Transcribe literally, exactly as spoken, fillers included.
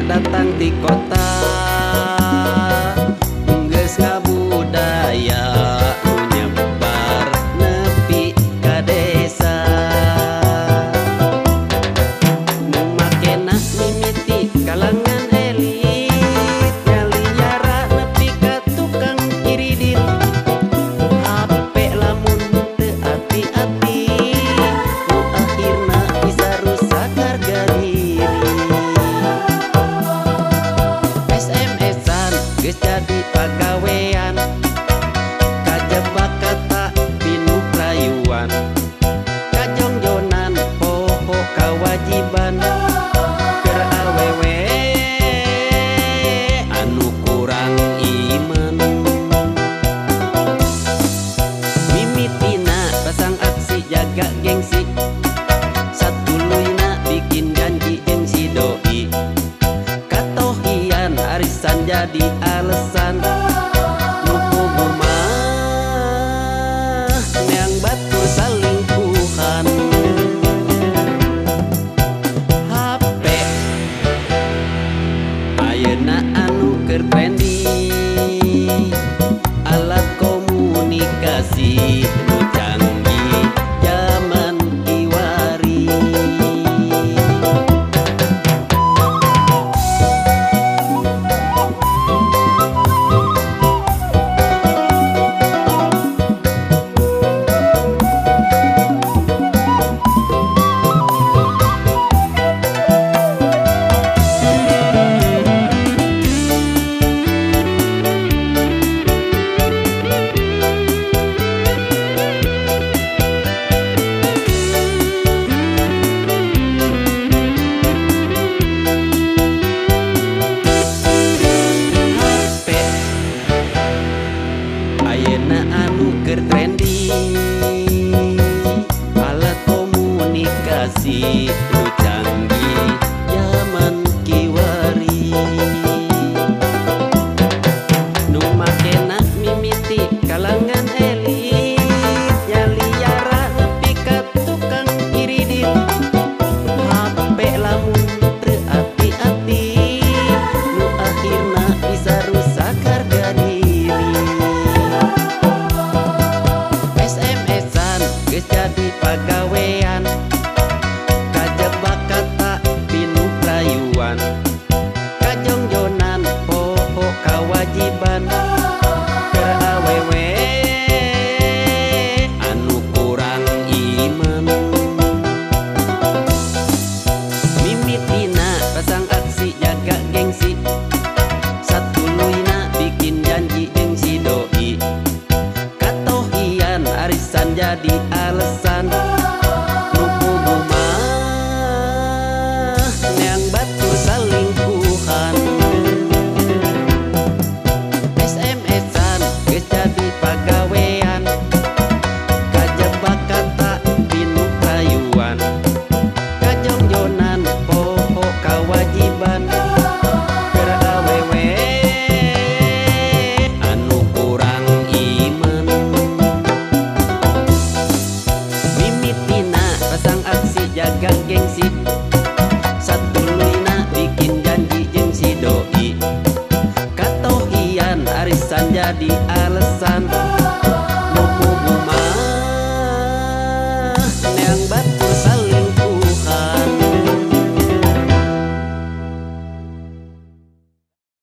datang di kota geus ngabudaya nyebar nepi ka desa nu makena mimiti kalangan elit nyaliara nepi ka tukang iridit H P lamun teu ati-ati nu akhirna bisa rusak harga diri S M S-an geus jadi pagawean kajebak kata pinuh rayuan kajongjonan poho kawajiban keur awewe anu kurang iman mimitina pasang aksi jaga gengsi satuluyna bikin janji jeung si doi katohian arisan jadi alasan nu puguh mah neang batur salingkuhan H P ayeuna anu keur trendy alat komunikasi nu canggih zaman kiwari ayeuna anu keur trendy alat komunikasi nu canggih zaman kiwari nu makena mimiti kalangan elit nyaliara nepi ka tukang iridit H P lamun teu ati-ati nu akhirna bisa rusak harga diri S M S-an geus jadi pagawean kajebak kata pinuh rayuan kajongjonan poho kawajiban keur awewe anu kurang iman mimitina pasang aksi jaga gengsi satuluyna bikin janji jeung si doi katohian arisan jadi alasan nu puguh mah neang batur salingkuhan S M S-an geus jadi pagawean kajebak kata pinuh rayuan kajongjonan poho kawajiban keur awewe anu kurang iman mimitina pasang aksi jaga gengsi satuluyna bikin janji jeung si doi katohian arisan jadi